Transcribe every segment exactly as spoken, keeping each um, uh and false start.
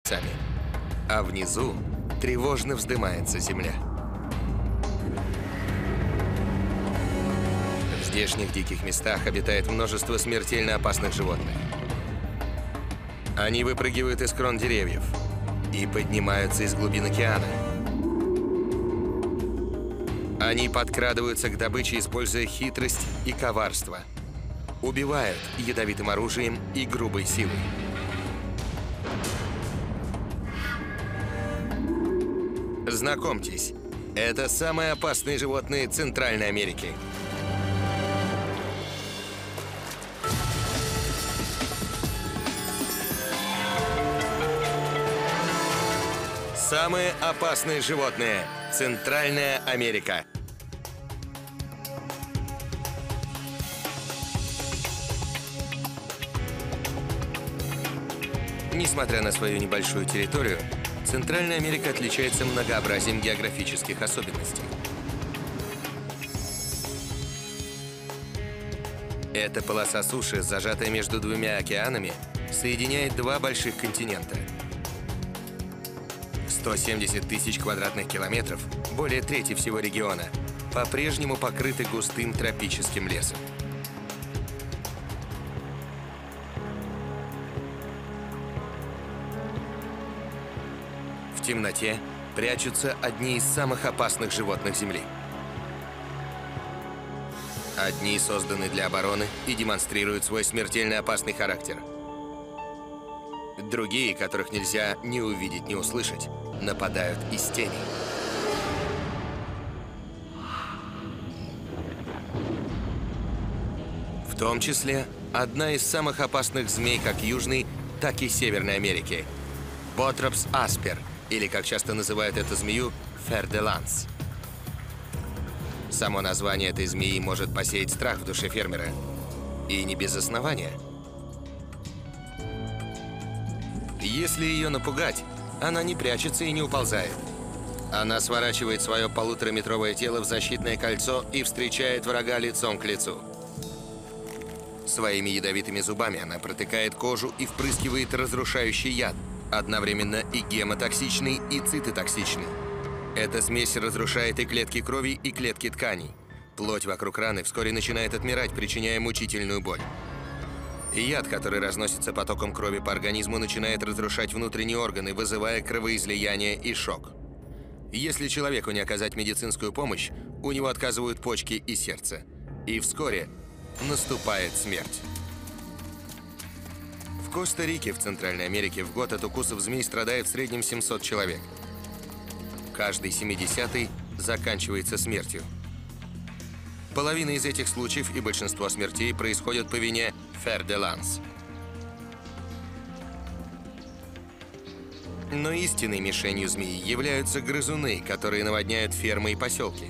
щипцами. А внизу тревожно вздымается земля. В здешних диких местах обитает множество смертельно опасных животных. Они выпрыгивают из крон деревьев и поднимаются из глубин океана. Они подкрадываются к добыче, используя хитрость и коварство. Убивают ядовитым оружием и грубой силой. Знакомьтесь, это самые опасные животные Центральной Америки. Самые опасные животные. Центральная Америка. Несмотря на свою небольшую территорию, Центральная Америка отличается многообразием географических особенностей. Эта полоса суши, зажатая между двумя океанами, соединяет два больших континента. сто семьдесят тысяч квадратных километров, более трети всего региона, по-прежнему покрыты густым тропическим лесом. В темноте прячутся одни из самых опасных животных Земли. Одни созданы для обороны и демонстрируют свой смертельно опасный характер. Другие, которых нельзя ни увидеть, ни услышать, нападают из тени. В том числе одна из самых опасных змей как Южной, так и Северной Америки – Bothrops asper, или, как часто называют эту змею, fer-de-lance. Само название этой змеи может посеять страх в душе фермера. И не без основания. Если ее напугать, она не прячется и не уползает. Она сворачивает свое полутораметровое тело в защитное кольцо и встречает врага лицом к лицу. Своими ядовитыми зубами она протыкает кожу и впрыскивает разрушающий яд, одновременно и гемотоксичный, и цитотоксичный. Эта смесь разрушает и клетки крови, и клетки тканей. Плоть вокруг раны вскоре начинает отмирать, причиняя мучительную боль. И яд, который разносится потоком крови по организму, начинает разрушать внутренние органы, вызывая кровоизлияние и шок. Если человеку не оказать медицинскую помощь, у него отказывают почки и сердце. И вскоре наступает смерть. В Коста-Рике, в Центральной Америке, в год от укусов змей страдает в среднем семьсот человек. Каждый семидесятый заканчивается смертью. Половина из этих случаев и большинство смертей происходят по вине fer-de-lance. Но истинной мишенью змеи являются грызуны, которые наводняют фермы и поселки.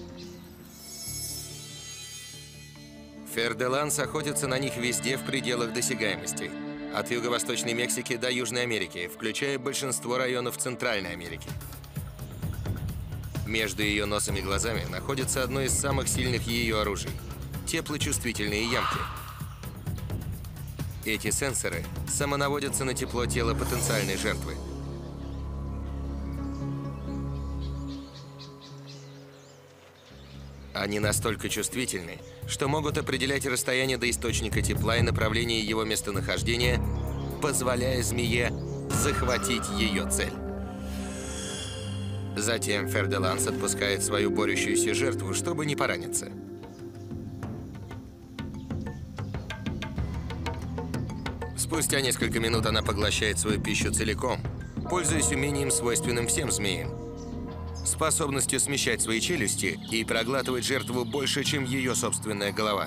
Fer-de-lance охотятся на них везде в пределах досягаемости. От Юго-Восточной Мексики до Южной Америки, включая большинство районов Центральной Америки. Между ее носом и глазами находится одно из самых сильных ее оружий – теплочувствительные ямки. Эти сенсоры самонаводятся на тепло тела потенциальной жертвы. Они настолько чувствительны, что могут определять расстояние до источника тепла и направление его местонахождения, позволяя змее захватить ее цель. Затем fer-de-lance отпускает свою борющуюся жертву, чтобы не пораниться. Спустя несколько минут она поглощает свою пищу целиком, пользуясь умением, свойственным всем змеям. Способностью смещать свои челюсти и проглатывать жертву больше, чем ее собственная голова.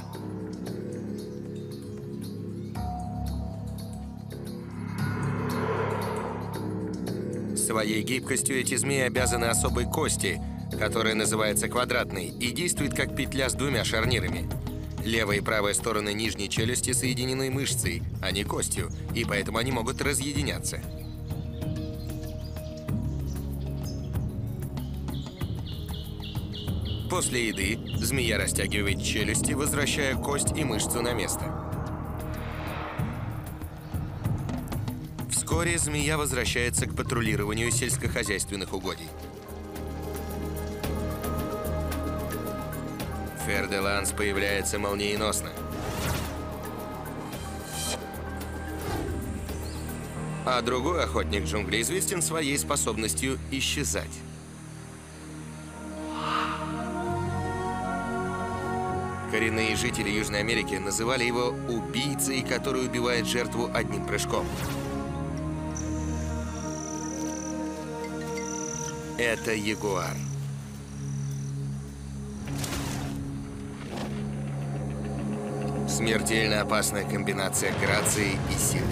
Своей гибкостью эти змеи обязаны особой кости, которая называется квадратной и действует как петля с двумя шарнирами. Левая и правая стороны нижней челюсти соединены мышцей, а не костью, и поэтому они могут разъединяться. После еды змея растягивает челюсти, возвращая кость и мышцу на место. Вскоре змея возвращается к патрулированию сельскохозяйственных угодий. Фер-де-Ланс появляется молниеносно. А другой охотник джунглей известен своей способностью исчезать. Коренные жители Южной Америки называли его убийцей, который убивает жертву одним прыжком. Это ягуар. Смертельно опасная комбинация грации и силы.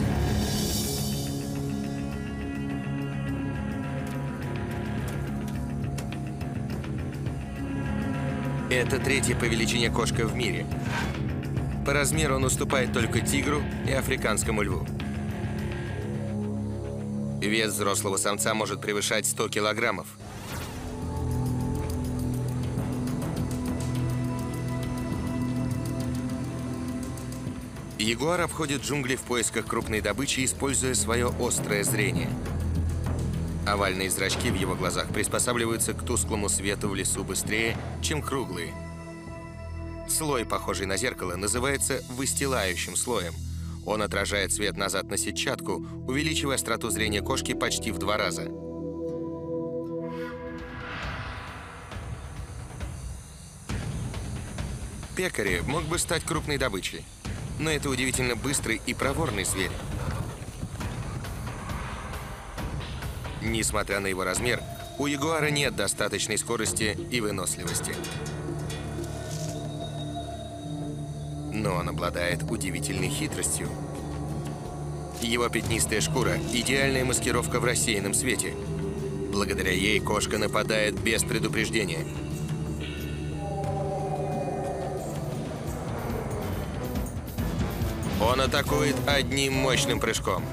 Это третья по величине кошка в мире. По размеру он уступает только тигру и африканскому льву. Вес взрослого самца может превышать сто килограммов. Ягуар обходит джунгли в поисках крупной добычи, используя свое острое зрение. Овальные зрачки в его глазах приспосабливаются к тусклому свету в лесу быстрее, чем круглые. Слой, похожий на зеркало, называется выстилающим слоем. Он отражает свет назад на сетчатку, увеличивая остроту зрения кошки почти в два раза. Пекари мог бы стать крупной добычей, но это удивительно быстрый и проворный зверь. Несмотря на его размер, у ягуара нет достаточной скорости и выносливости. Но он обладает удивительной хитростью. Его пятнистая шкура – идеальная маскировка в рассеянном свете. Благодаря ей кошка нападает без предупреждения. Он атакует одним мощным прыжком.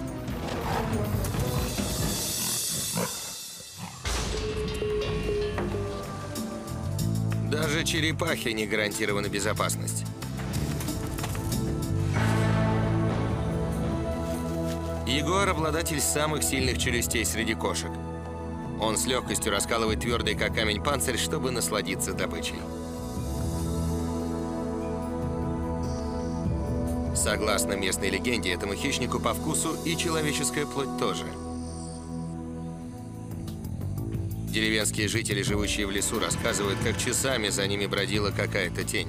Даже черепахе не гарантирована безопасность. Ягуар – обладатель самых сильных челюстей среди кошек. Он с легкостью раскалывает твердый, как камень, панцирь, чтобы насладиться добычей. Согласно местной легенде, этому хищнику по вкусу и человеческая плоть тоже. Деревенские жители, живущие в лесу, рассказывают, как часами за ними бродила какая-то тень.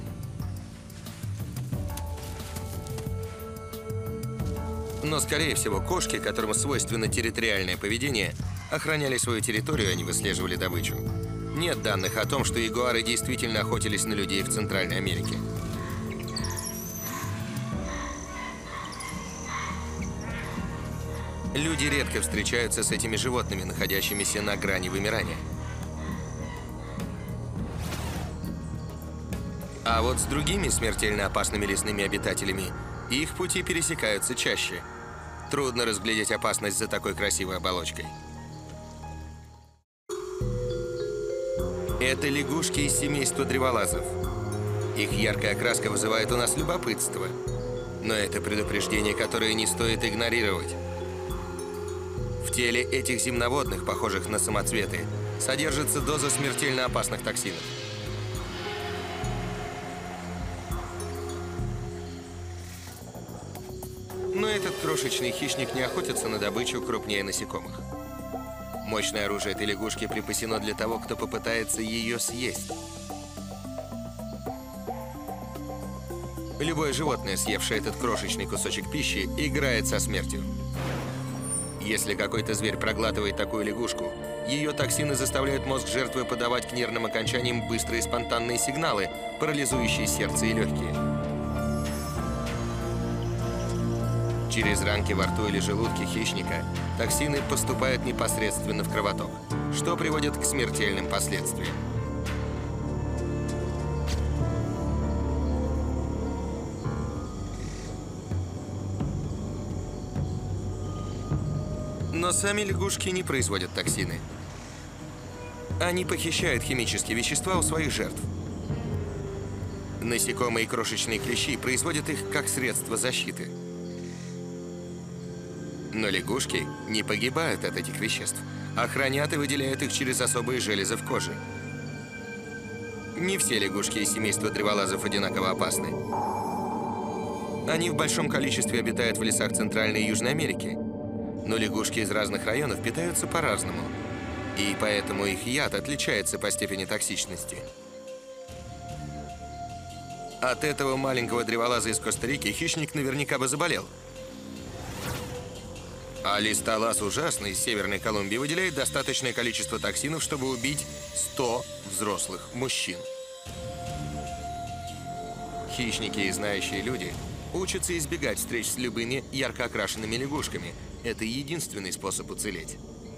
Но, скорее всего, кошки, которым свойственно территориальное поведение, охраняли свою территорию, а не выслеживали добычу. Нет данных о том, что ягуары действительно охотились на людей в Центральной Америке. Люди редко встречаются с этими животными, находящимися на грани вымирания. А вот с другими смертельно опасными лесными обитателями их пути пересекаются чаще. Трудно разглядеть опасность за такой красивой оболочкой. Это лягушки из семейства древолазов. Их яркая окраска вызывает у нас любопытство. Но это предупреждение, которое не стоит игнорировать. В теле этих земноводных, похожих на самоцветы, содержится доза смертельно опасных токсинов. Но этот крошечный хищник не охотится на добычу крупнее насекомых. Мощное оружие этой лягушки припасено для того, кто попытается ее съесть. Любое животное, съевшее этот крошечный кусочек пищи, играет со смертью. Если какой-то зверь проглатывает такую лягушку, ее токсины заставляют мозг жертвы подавать к нервным окончаниям быстрые спонтанные сигналы, парализующие сердце и легкие. Через ранки во рту или желудке хищника токсины поступают непосредственно в кровоток, что приводит к смертельным последствиям. Но сами лягушки не производят токсины. Они похищают химические вещества у своих жертв. Насекомые и крошечные клещи производят их как средство защиты. Но лягушки не погибают от этих веществ, а хранят и выделяют их через особые железы в коже. Не все лягушки из семейства древолазов одинаково опасны. Они в большом количестве обитают в лесах Центральной и Южной Америки. Но лягушки из разных районов питаются по-разному. И поэтому их яд отличается по степени токсичности. От этого маленького древолаза из Коста-Рики хищник наверняка бы заболел. А листолаз ужасный из Северной Колумбии выделяет достаточное количество токсинов, чтобы убить сто взрослых мужчин. Хищники и знающие люди учатся избегать встреч с любыми ярко окрашенными лягушками. Это единственный способ уцелеть.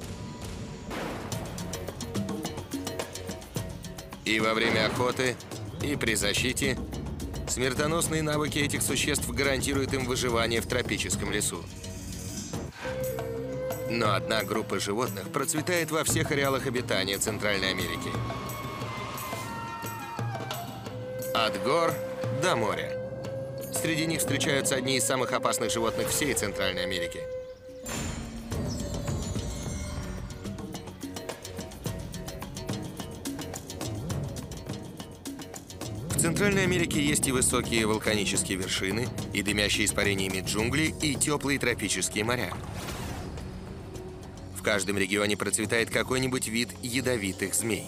И во время охоты, и при защите смертоносные навыки этих существ гарантируют им выживание в тропическом лесу. Но одна группа животных процветает во всех ареалах обитания Центральной Америки. От гор до моря. Среди них встречаются одни из самых опасных животных всей Центральной Америки. В Центральной Америке есть и высокие вулканические вершины, и дымящие испарениями джунгли, и теплые тропические моря. В каждом регионе процветает какой-нибудь вид ядовитых змей.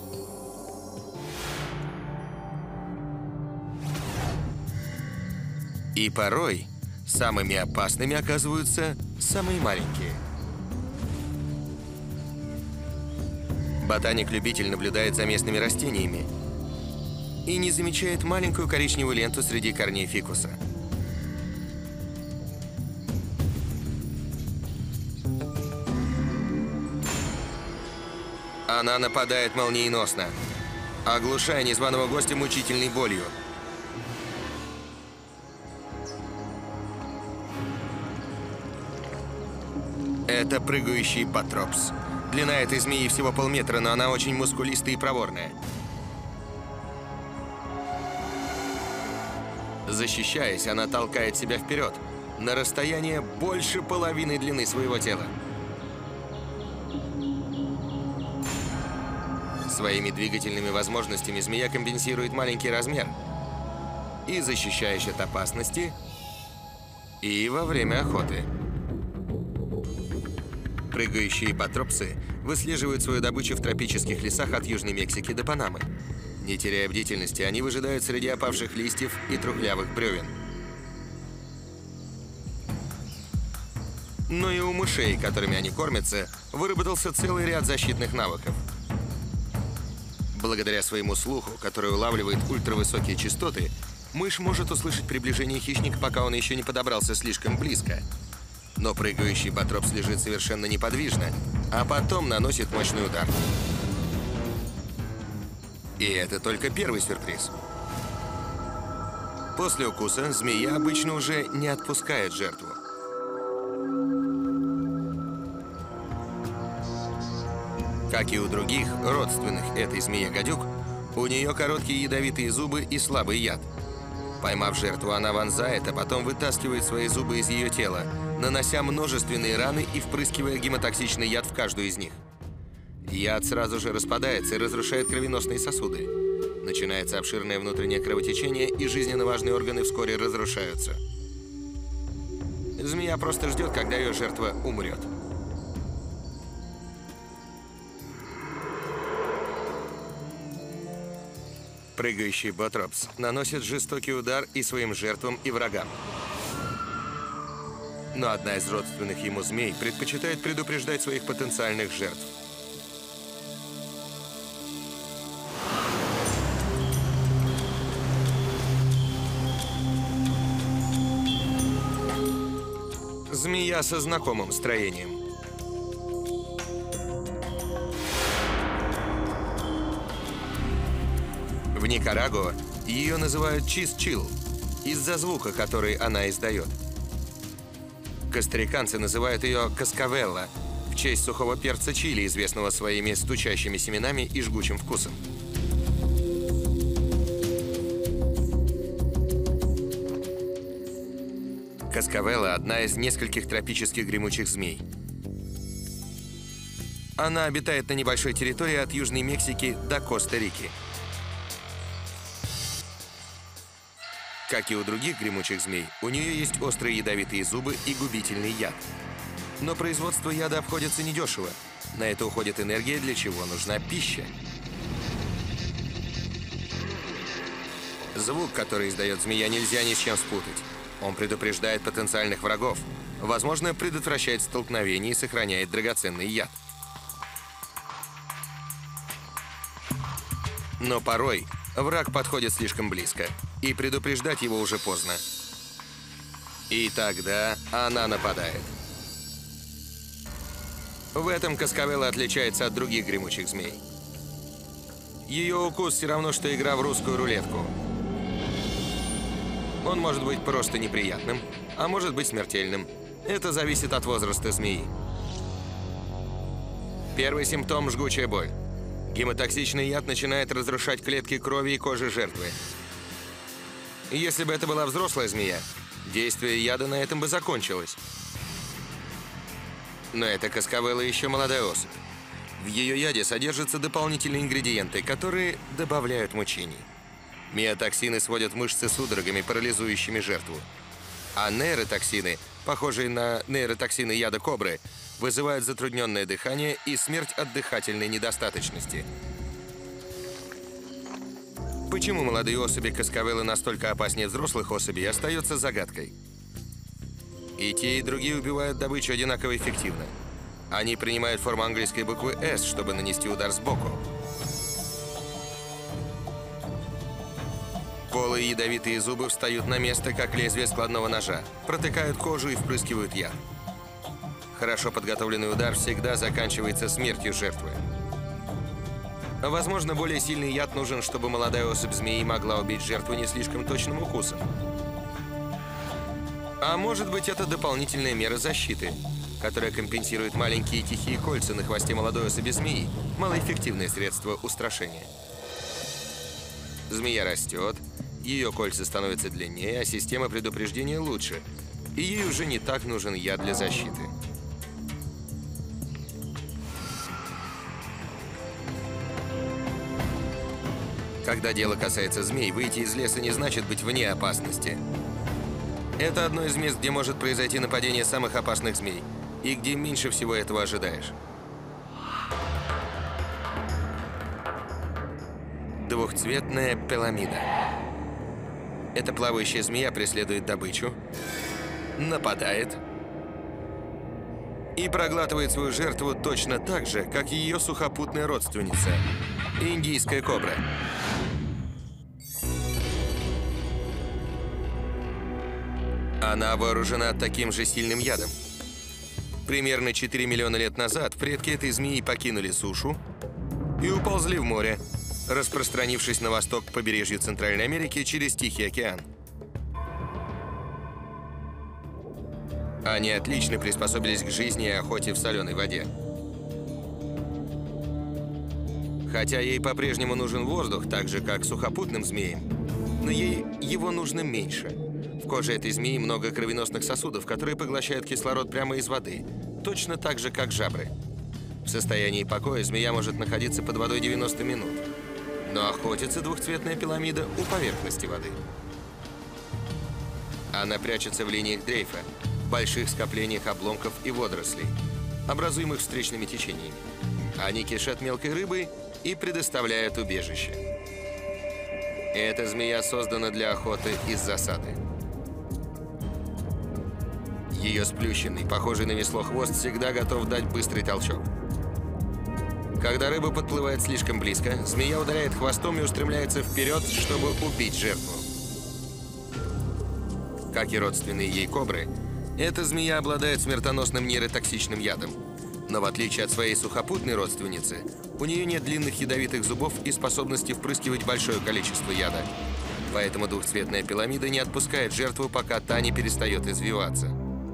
И порой самыми опасными оказываются самые маленькие. Ботаник-любитель наблюдает за местными растениями и не замечает маленькую коричневую ленту среди корней фикуса. Она нападает молниеносно, оглушая незваного гостя мучительной болью. Это прыгающий батропс. Длина этой змеи всего полметра, но она очень мускулистая и проворная. Защищаясь, она толкает себя вперед, на расстояние больше половины длины своего тела. Своими двигательными возможностями змея компенсирует маленький размер и защищаешь от опасности, и во время охоты. Прыгающие батропсы выслеживают свою добычу в тропических лесах от Южной Мексики до Панамы. Не теряя бдительности, они выжидают среди опавших листьев и трухлявых бревен. Но и у мышей, которыми они кормятся, выработался целый ряд защитных навыков. Благодаря своему слуху, который улавливает ультравысокие частоты, мышь может услышать приближение хищника, пока он еще не подобрался слишком близко. Но прыгающий батропс лежит совершенно неподвижно, а потом наносит мощный удар. И это только первый сюрприз. После укуса змея обычно уже не отпускает жертву. Как и у других родственных этой змее гадюк, у нее короткие ядовитые зубы и слабый яд. Поймав жертву, она вонзает, а потом вытаскивает свои зубы из ее тела, нанося множественные раны и впрыскивая гемотоксичный яд в каждую из них. Яд сразу же распадается и разрушает кровеносные сосуды. Начинается обширное внутреннее кровотечение, и жизненно важные органы вскоре разрушаются. Змея просто ждет, когда ее жертва умрет. Прыгающий батропс наносит жестокий удар и своим жертвам, и врагам. Но одна из родственных ему змей предпочитает предупреждать своих потенциальных жертв. Змея со знакомым строением. В Никарагуа ее называют чис-чил из-за звука, который она издает. Костариканцы называют ее каскавелла в честь сухого перца чили, известного своими стучащими семенами и жгучим вкусом. Каскавелла – одна из нескольких тропических гремучих змей. Она обитает на небольшой территории от Южной Мексики до Коста-Рики. Как и у других гремучих змей, у нее есть острые ядовитые зубы и губительный яд. Но производство яда обходится недешево. На это уходит энергия, для чего нужна пища. Звук, который издает змея, нельзя ни с чем спутать. Он предупреждает потенциальных врагов, возможно, предотвращает столкновение и сохраняет драгоценный яд. Но порой враг подходит слишком близко, и предупреждать его уже поздно. И тогда она нападает. В этом Каскавелла отличается от других гремучих змей. Ее укус все равно, что игра в русскую рулетку. Он может быть просто неприятным, а может быть смертельным. Это зависит от возраста змеи. Первый симптом – жгучая боль. Гемотоксичный яд начинает разрушать клетки крови и кожи жертвы. Если бы это была взрослая змея, действие яда на этом бы закончилось. Но эта Каскавелла еще молодая особь. В ее яде содержатся дополнительные ингредиенты, которые добавляют мучений. Миотоксины сводят мышцы судорогами, парализующими жертву. А нейротоксины, похожие на нейротоксины яда кобры, вызывают затрудненное дыхание и смерть от дыхательной недостаточности. Почему молодые особи Каскавеллы настолько опаснее взрослых особей, остается загадкой. И те, и другие убивают добычу одинаково эффективно. Они принимают форму английской буквы «С», чтобы нанести удар сбоку. Полые ядовитые зубы встают на место, как лезвие складного ножа, протыкают кожу и впрыскивают яд. Хорошо подготовленный удар всегда заканчивается смертью жертвы. Возможно, более сильный яд нужен, чтобы молодая особь змеи могла убить жертву не слишком точным укусом. А может быть, это дополнительная мера защиты, которая компенсирует маленькие тихие кольца на хвосте молодой особи змеи, малоэффективное средство устрашения. Змея растет, ее кольца становятся длиннее, а система предупреждения лучше, и ей уже не так нужен яд для защиты. Когда дело касается змей, выйти из леса не значит быть вне опасности. Это одно из мест, где может произойти нападение самых опасных змей, и где меньше всего этого ожидаешь. Двухцветная пиламида. Эта плавающая змея преследует добычу, нападает и проглатывает свою жертву точно так же, как ее сухопутная родственница – индийская кобра. Она вооружена таким же сильным ядом. Примерно четыре миллиона лет назад предки этой змеи покинули сушу и уползли в море, распространившись на восток к побережью Центральной Америки через Тихий океан. Они отлично приспособились к жизни и охоте в соленой воде. Хотя ей по-прежнему нужен воздух, так же, как сухопутным змеям, но ей его нужно меньше. В коже этой змеи много кровеносных сосудов, которые поглощают кислород прямо из воды, точно так же, как жабры. В состоянии покоя змея может находиться под водой девяносто минут, но охотится двухцветная пиламида у поверхности воды. Она прячется в линиях дрейфа, больших скоплениях обломков и водорослей, образуемых встречными течениями. Они кишат мелкой рыбой и предоставляют убежище. Эта змея создана для охоты из засады. Ее сплющенный, похожий на весло хвост всегда готов дать быстрый толчок. Когда рыба подплывает слишком близко, змея ударяет хвостом и устремляется вперед, чтобы убить жертву. Как и родственные ей кобры, эта змея обладает смертоносным нейротоксичным ядом. Но в отличие от своей сухопутной родственницы, у нее нет длинных ядовитых зубов и способности впрыскивать большое количество яда. Поэтому двухцветная пиламида не отпускает жертву, пока та не перестает извиваться.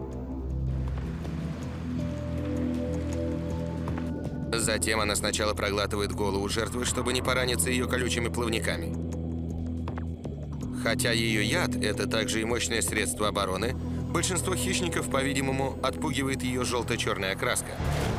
Затем она сначала проглатывает голову жертвы, чтобы не пораниться ее колючими плавниками. Хотя ее яд – это также и мощное средство обороны, Большинство хищников, по-видимому, отпугивает ее желто-черная окраска.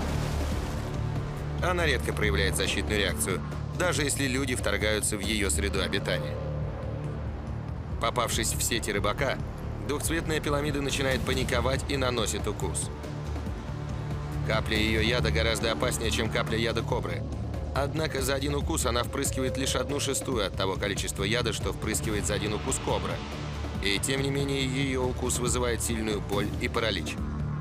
Она редко проявляет защитную реакцию, даже если люди вторгаются в ее среду обитания. Попавшись в сети рыбака, двухцветная пиламида начинает паниковать и наносит укус. Капля ее яда гораздо опаснее, чем капля яда кобры. Однако за один укус она впрыскивает лишь одну шестую от того количества яда, что впрыскивает за один укус кобра. И тем не менее ее укус вызывает сильную боль и паралич.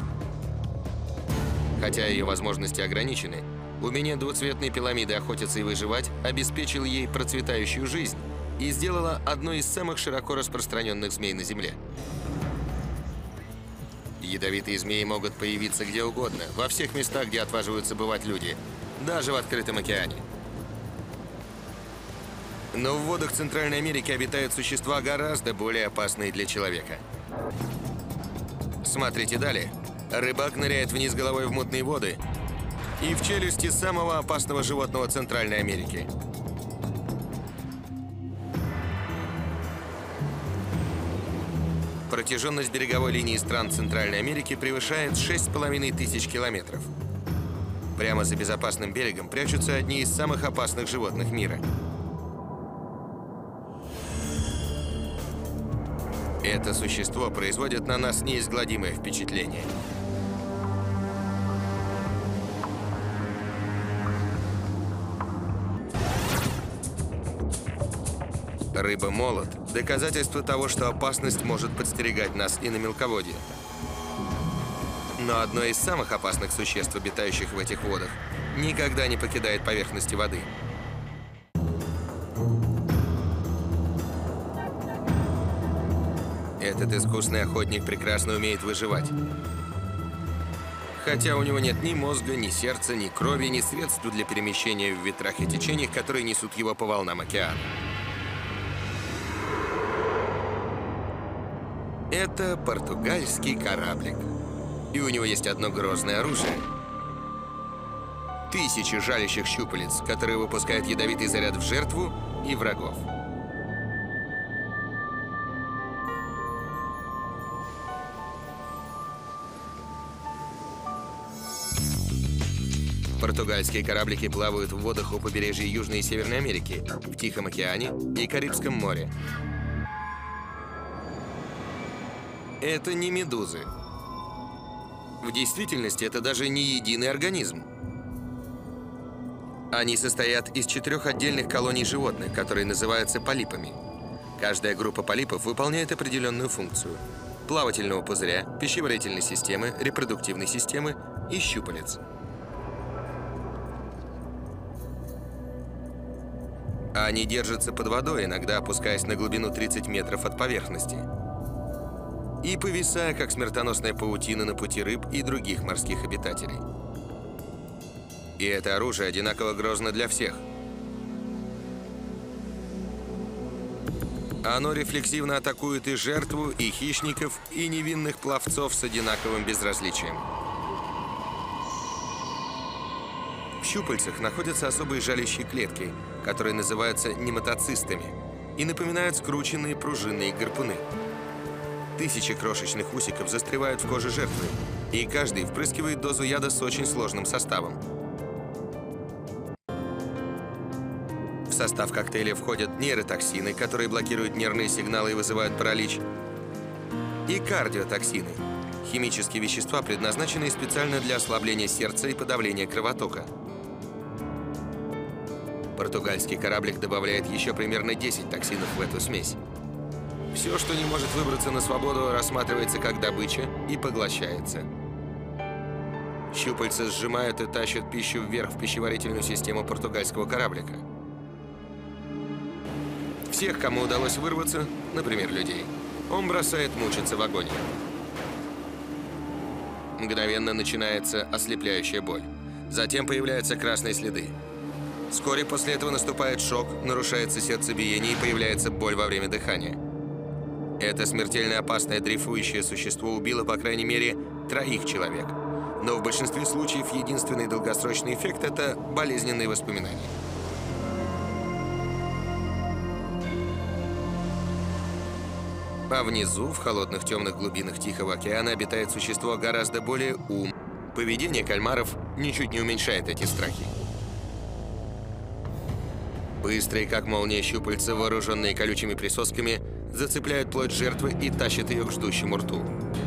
Хотя ее возможности ограничены, умение двуцветной пиламиды охотиться и выживать обеспечило ей процветающую жизнь и сделало одной из самых широко распространенных змей на Земле. Ядовитые змеи могут появиться где угодно, во всех местах, где отваживаются бывать люди, даже в открытом океане. Но в водах Центральной Америки обитают существа гораздо более опасные для человека. Смотрите далее. Рыбак ныряет вниз головой в мутные воды и в челюсти самого опасного животного Центральной Америки. Протяженность береговой линии стран Центральной Америки превышает шесть с половиной тысяч километров. Прямо за безопасным берегом прячутся одни из самых опасных животных мира. Это существо производит на нас неизгладимое впечатление. Рыба-молот – доказательство того, что опасность может подстерегать нас и на мелководье. Но одно из самых опасных существ, обитающих в этих водах, никогда не покидает поверхности воды. Этот искусный охотник прекрасно умеет выживать. Хотя у него нет ни мозга, ни сердца, ни крови, ни средств для перемещения в ветрах и течениях, которые несут его по волнам океана. Это португальский кораблик. И у него есть одно грозное оружие. Тысячи жалящих щупалец, которые выпускают ядовитый заряд в жертву и врагов. Португальские кораблики плавают в водах у побережья Южной и Северной Америки, в Тихом океане и Карибском море. Это не медузы. В действительности это даже не единый организм. Они состоят из четырех отдельных колоний животных, которые называются полипами. Каждая группа полипов выполняет определенную функцию: плавательного пузыря, пищеварительной системы, репродуктивной системы и щупалец. Они держатся под водой, иногда опускаясь на глубину тридцать метров от поверхности, и повисая, как смертоносная паутина на пути рыб и других морских обитателей. И это оружие одинаково грозно для всех. Оно рефлексивно атакует и жертву, и хищников, и невинных пловцов с одинаковым безразличием. В щупальцах находятся особые жалящие клетки, которые называются нематоцистами и напоминают скрученные пружинные гарпуны. Тысячи крошечных усиков застревают в коже жертвы, и каждый впрыскивает дозу яда с очень сложным составом. В состав коктейля входят нейротоксины, которые блокируют нервные сигналы и вызывают паралич, и кардиотоксины – химические вещества, предназначенные специально для ослабления сердца и подавления кровотока. Португальский кораблик добавляет еще примерно десять токсинов в эту смесь. Все, что не может выбраться на свободу, рассматривается как добыча и поглощается. Щупальца сжимают и тащат пищу вверх в пищеварительную систему португальского кораблика. Всех, кому удалось вырваться, например, людей, он бросает мучиться в агонии. Мгновенно начинается ослепляющая боль. Затем появляются красные следы. Вскоре после этого наступает шок, нарушается сердцебиение и появляется боль во время дыхания. Это смертельно опасное дрейфующее существо убило, по крайней мере, троих человек. Но в большинстве случаев единственный долгосрочный эффект – это болезненные воспоминания. А внизу, в холодных темных глубинах Тихого океана, обитает существо гораздо более ум. Поведение кальмаров ничуть не уменьшает эти страхи. Быстрые, как молния, щупальца, вооруженные колючими присосками, зацепляют плоть жертвы и тащат ее к ждущему рту.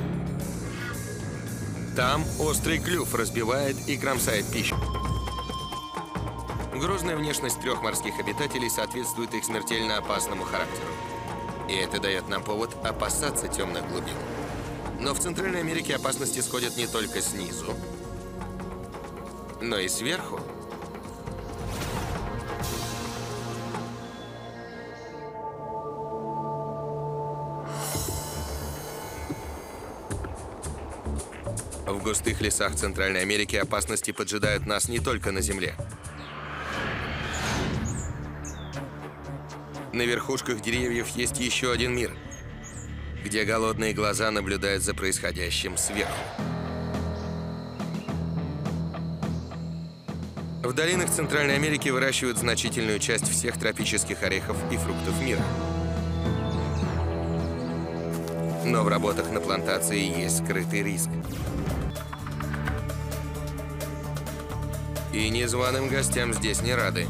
Там острый клюв разбивает и кромсает пищу. Грозная внешность трех морских обитателей соответствует их смертельно опасному характеру. И это дает нам повод опасаться темных глубин. Но в Центральной Америке опасности сходят не только снизу, но и сверху. В густых лесах Центральной Америки опасности поджидают нас не только на земле. На верхушках деревьев есть еще один мир, где голодные глаза наблюдают за происходящим сверху. В долинах Центральной Америки выращивают значительную часть всех тропических орехов и фруктов мира. Но в работах на плантации есть скрытый риск. И незваным гостям здесь не рады.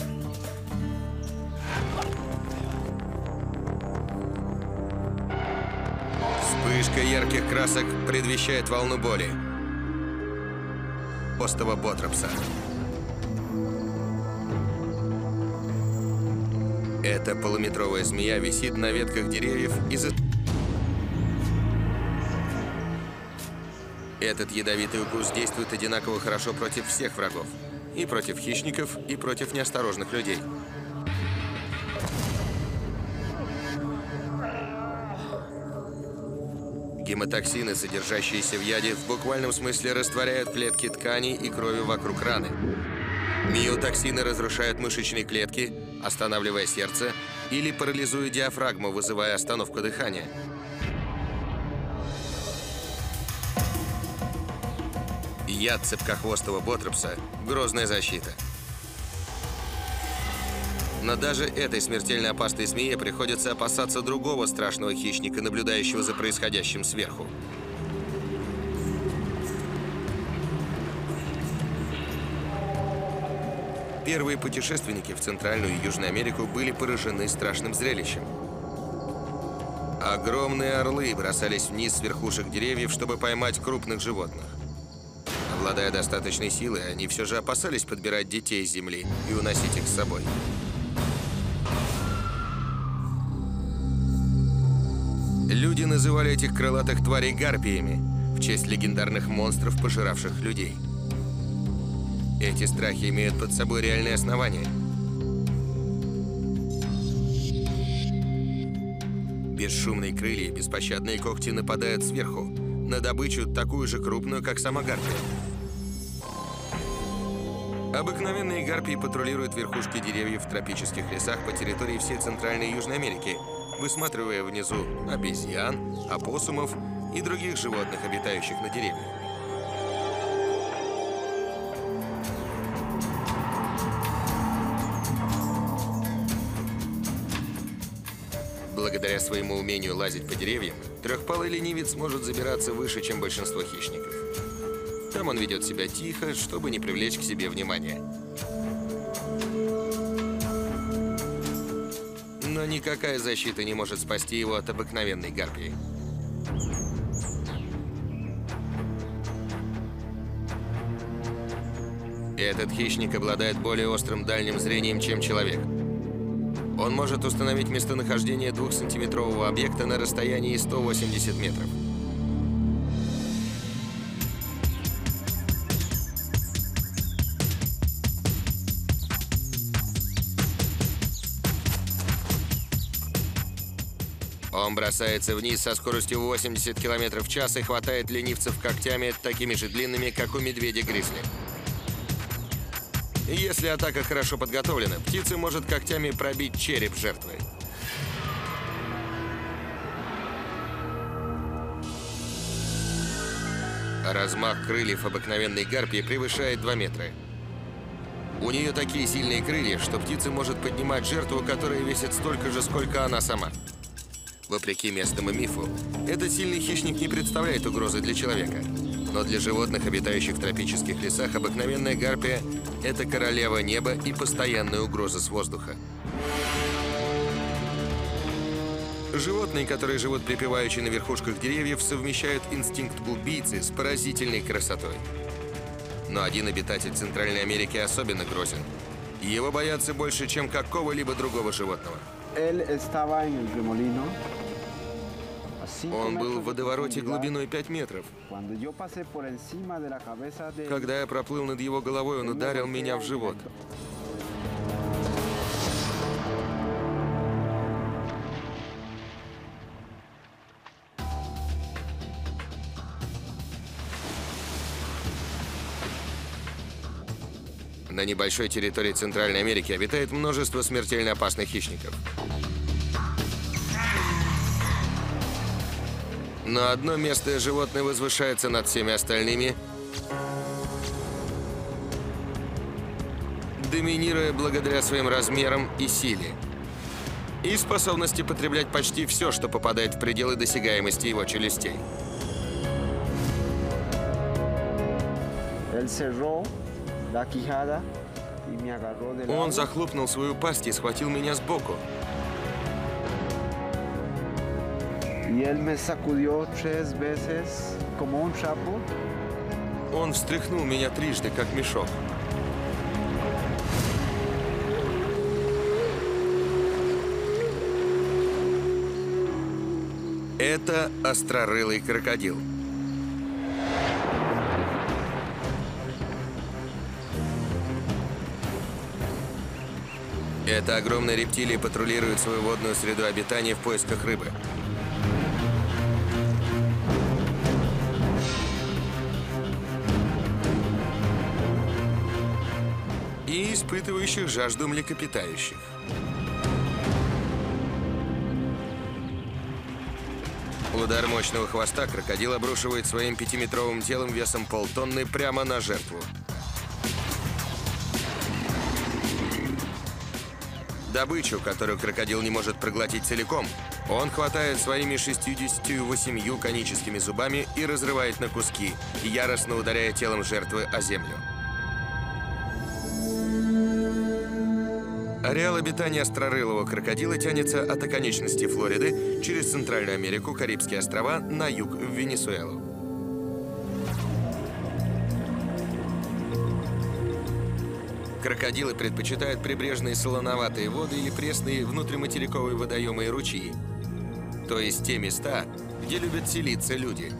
Вспышка ярких красок предвещает волну боли. Остова Ботропса. Эта полуметровая змея висит на ветках деревьев и за... Этот ядовитый укус действует одинаково хорошо против всех врагов. И против хищников, и против неосторожных людей. Гемотоксины, содержащиеся в яде, в буквальном смысле растворяют клетки тканей и крови вокруг раны. Миотоксины разрушают мышечные клетки, останавливая сердце, или парализуя диафрагму, вызывая остановку дыхания. Яд цепкохвостого Ботропса – грозная защита. Но даже этой смертельно опасной змее приходится опасаться другого страшного хищника, наблюдающего за происходящим сверху. Первые путешественники в Центральную и Южную Америку были поражены страшным зрелищем. Огромные орлы бросались вниз с верхушек деревьев, чтобы поймать крупных животных. Обладая достаточной силой, они все же опасались подбирать детей с земли и уносить их с собой. Люди называли этих крылатых тварей гарпиями в честь легендарных монстров, пожиравших людей. Эти страхи имеют под собой реальные основания. Бесшумные крылья и беспощадные когти нападают сверху на добычу, такую же крупную, как сама гарпия. Обыкновенные гарпии патрулируют верхушки деревьев в тропических лесах по территории всей Центральной и Южной Америки, высматривая внизу обезьян, опоссумов и других животных, обитающих на деревьях. Благодаря своему умению лазить по деревьям, трехпалый ленивец может забираться выше, чем большинство хищников. Там он ведет себя тихо, чтобы не привлечь к себе внимания. Но никакая защита не может спасти его от обыкновенной гарпии. Этот хищник обладает более острым дальним зрением, чем человек. Он может установить местонахождение двухсантиметрового объекта на расстоянии сто восемьдесят метров. Он бросается вниз со скоростью восемьдесят километров в час и хватает ленивцев когтями, такими же длинными, как у медведя-гризли. Если атака хорошо подготовлена, птица может когтями пробить череп жертвы. Размах крыльев обыкновенной гарпии превышает два метра. У нее такие сильные крылья, что птица может поднимать жертву, которая весит столько же, сколько она сама. Вопреки местному мифу, этот сильный хищник не представляет угрозы для человека. Но для животных, обитающих в тропических лесах, обыкновенная гарпия – это королева неба и постоянная угроза с воздуха. Животные, которые живут припеваючи на верхушках деревьев, совмещают инстинкт убийцы с поразительной красотой. Но один обитатель Центральной Америки особенно грозен. Его боятся больше, чем какого-либо другого животного. Он был в водовороте глубиной пять метров. Когда я проплыл над его головой, он ударил меня в живот. На небольшой территории Центральной Америки обитает множество смертельно опасных хищников. Но одно местное животное возвышается над всеми остальными, доминируя благодаря своим размерам и силе, и способности потреблять почти все, что попадает в пределы досягаемости его челюстей. Он захлопнул свою пасть и схватил меня сбоку. Он встряхнул меня трижды, как мешок. Это острорылый крокодил. Эта огромная рептилия патрулирует свою водную среду обитания в поисках рыбы. И испытывающих жажду млекопитающих. Удар мощного хвоста крокодил обрушивает своим пятиметровым телом весом полтонны прямо на жертву. Добычу, которую крокодил не может проглотить целиком, он хватает своими шестьюдесятью восемью коническими зубами и разрывает на куски, яростно ударяя телом жертвы о землю. Ареал обитания острорылого крокодила тянется от оконечности Флориды через Центральную Америку, Карибские острова, на юг в Венесуэлу. Крокодилы предпочитают прибрежные солоноватые воды или пресные внутриматериковые водоемы и ручьи, то есть те места, где любят селиться люди.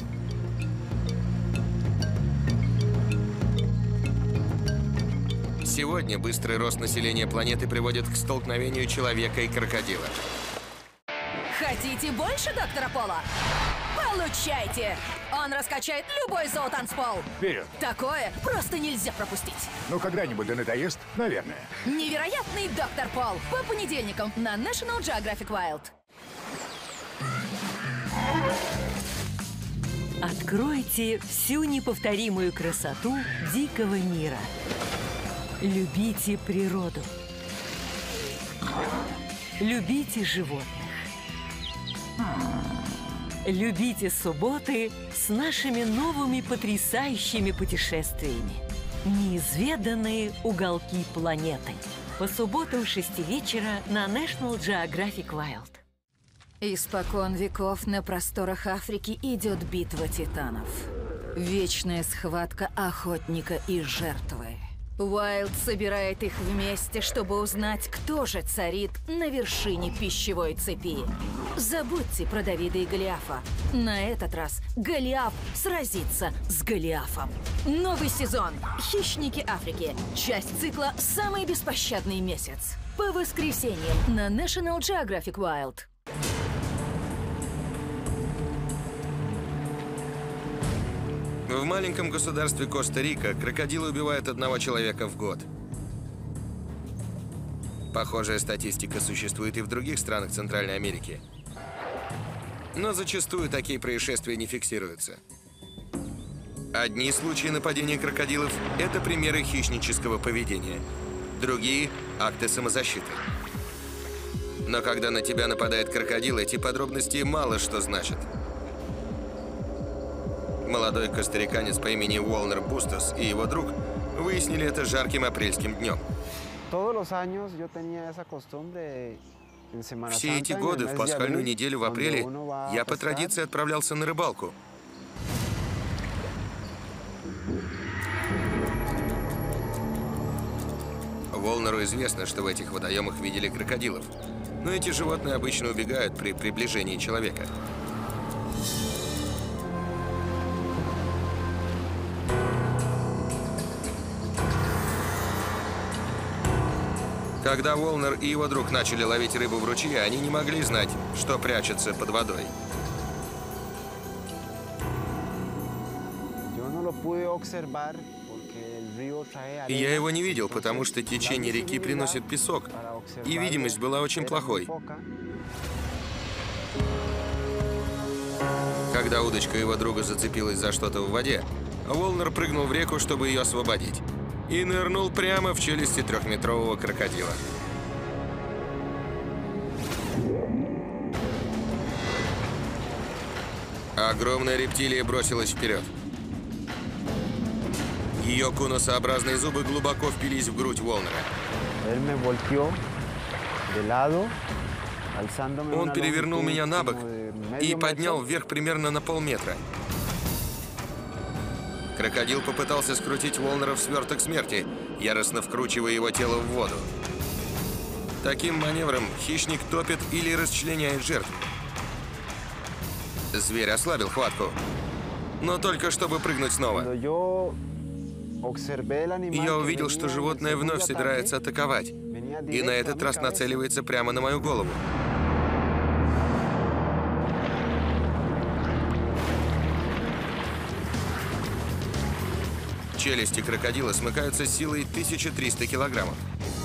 Сегодня быстрый рост населения планеты приводит к столкновению человека и крокодила. Хотите больше доктора Пола? Получайте! Он раскачает любой зоотанцпол. Вперед! Такое просто нельзя пропустить. Ну, когда-нибудь да надоест, наверное. Невероятный доктор Пол. По понедельникам на National Geographic Wild. Откройте всю неповторимую красоту дикого мира. Любите природу. Любите животных. Любите субботы с нашими новыми потрясающими путешествиями. Неизведанные уголки планеты. По субботам с шести вечера на National Geographic Wild. Испокон веков на просторах Африки идет битва титанов. Вечная схватка охотника и жертвы. Уайлд собирает их вместе, чтобы узнать, кто же царит на вершине пищевой цепи. Забудьте про Давида и Голиафа. На этот раз Голиаф сразится с Голиафом. Новый сезон «Хищники Африки». Часть цикла «Самый беспощадный месяц». По воскресеньям на National Geographic Wild. В маленьком государстве Коста-Рика крокодилы убивают одного человека в год. Похожая статистика существует и в других странах Центральной Америки. Но зачастую такие происшествия не фиксируются. Одни случаи нападения крокодилов – это примеры хищнического поведения. Другие – акты самозащиты. Но когда на тебя нападает крокодил, эти подробности мало что значат. Молодой костариканец по имени Уолнер Бустос и его друг выяснили это жарким апрельским днем. Все эти годы, в пасхальную неделю в апреле, я по традиции отправлялся на рыбалку. Уолнеру известно, что в этих водоемах видели крокодилов, но эти животные обычно убегают при приближении человека. Когда Уолнер и его друг начали ловить рыбу в ручье, они не могли знать, что прячется под водой. И я его не видел, потому что течение реки приносит песок, и видимость была очень плохой. Когда удочка его друга зацепилась за что-то в воде, Уолнер прыгнул в реку, чтобы ее освободить, и нырнул прямо в челюсти трехметрового крокодила. Огромная рептилия бросилась вперед. Ее конусообразные зубы глубоко впились в грудь Уолнера. Он перевернул меня на бок и поднял вверх примерно на полметра. Крокодил попытался скрутить Уолнера в сверток смерти, яростно вкручивая его тело в воду. Таким маневром хищник топит или расчленяет жертву. Зверь ослабил хватку, но только чтобы прыгнуть снова. Я увидел, что животное вновь собирается атаковать, и на этот раз нацеливается прямо на мою голову. Челюсти крокодила смыкаются силой тысяча триста килограммов.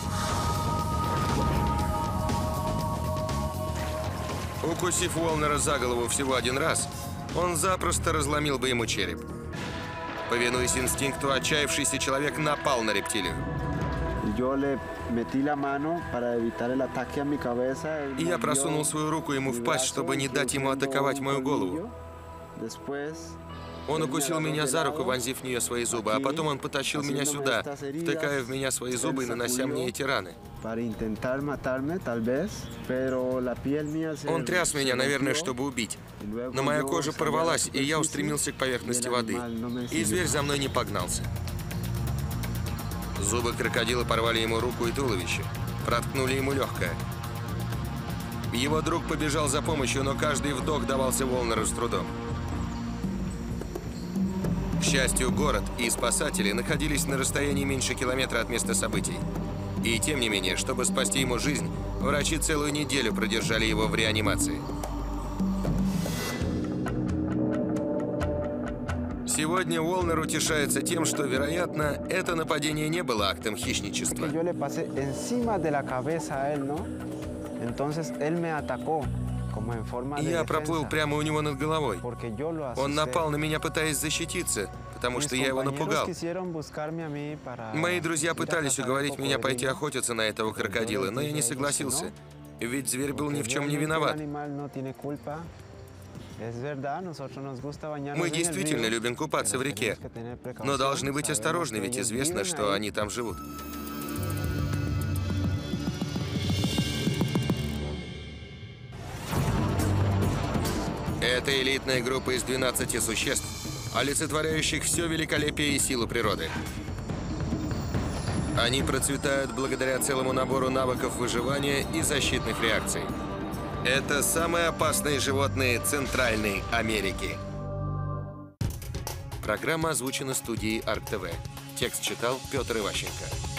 Укусив Уолнера за голову всего один раз, он запросто разломил бы ему череп. Повинуясь инстинкту, отчаявшийся человек напал на рептилию. И я просунул свою руку ему в пасть, чтобы не дать ему атаковать мою голову. Он укусил меня за руку, вонзив в нее свои зубы, а потом он потащил меня сюда, втыкая в меня свои зубы и нанося мне эти раны. Он тряс меня, наверное, чтобы убить. Но моя кожа порвалась, и я устремился к поверхности воды. И зверь за мной не погнался. Зубы крокодила порвали ему руку и туловище, проткнули ему легкое. Его друг побежал за помощью, но каждый вдох давался Уолнеру с трудом. К счастью, город и спасатели находились на расстоянии меньше километра от места событий. И тем не менее, чтобы спасти ему жизнь, врачи целую неделю продержали его в реанимации. Сегодня Уолнер утешается тем, что, вероятно, это нападение не было актом хищничества. Я проплыл прямо у него над головой. Он напал на меня, пытаясь защититься, потому что я его напугал. Мои друзья пытались уговорить меня пойти охотиться на этого крокодила, но я не согласился, ведь зверь был ни в чем не виноват. Мы действительно любим купаться в реке, но должны быть осторожны, ведь известно, что они там живут. Это элитная группа из двенадцати существ, олицетворяющих все великолепие и силу природы. Они процветают благодаря целому набору навыков выживания и защитных реакций. Это самые опасные животные Центральной Америки. Программа озвучена студией Арк ТВ. Текст читал Петр Иващенко.